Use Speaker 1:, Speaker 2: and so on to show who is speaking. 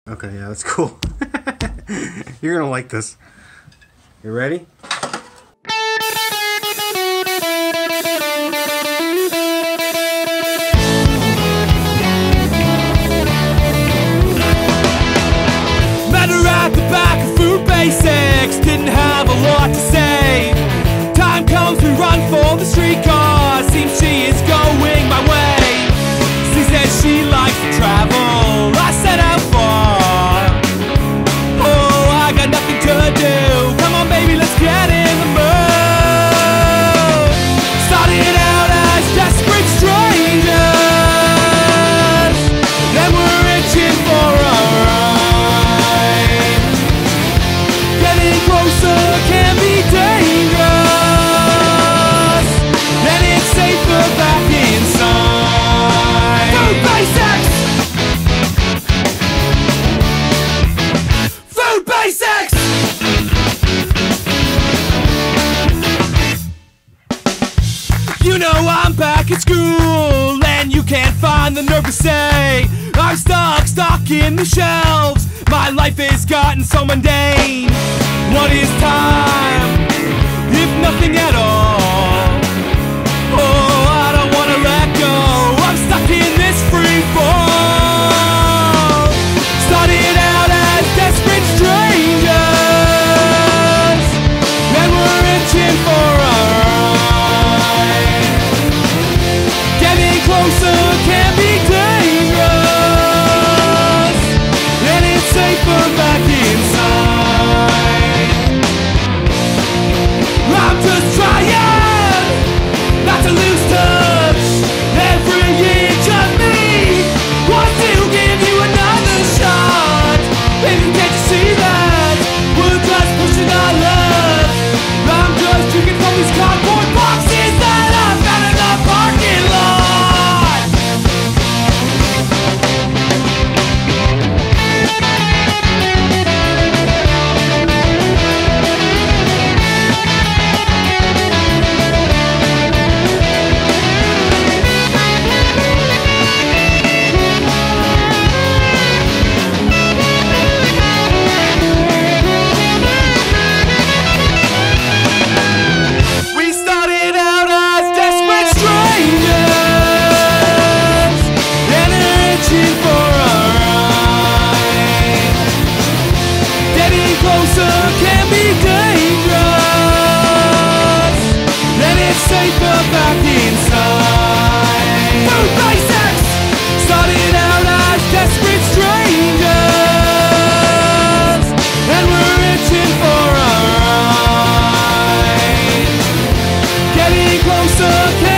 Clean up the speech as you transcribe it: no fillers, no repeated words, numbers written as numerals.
Speaker 1: Okay, yeah, that's cool. You're gonna like this. You ready?
Speaker 2: Met her at the back of Food Basics, didn't have a lot to say. Time comes, we run for the streetcar, seems she is going my way. She says she likes to travel, I set out far. Oh, I got nothing to do, come on baby, let's get in the mood. Started out as desperate strangers, then we're itching for a ride. Getting closer can be dangerous, then it's safer back inside. Food basics! Food basics! You know I'm back at school, and you can't find the nerve to say I'm stuck in the shelves. My life has gotten so mundane. What is time, if nothing at all? Oh, I don't wanna let go, I'm stuck in this free fall. Started out as desperate strangers, then we're itching for a ride. Getting closer can be dangerous, and it's safer back inside. I'm just trying not to lose touch. Every inch of me wants to give you another shot. Baby, can't you see that? We're just pushing our luck. I'm just drinking from these cardboard boxes that I found in the parking lot. We started out as desperate strangers, and itching for a ride. Getting closer can be dangerous, then it's safer back inside. Food basics! Started out as desperate strangers, and we're itching for a ride. Getting closer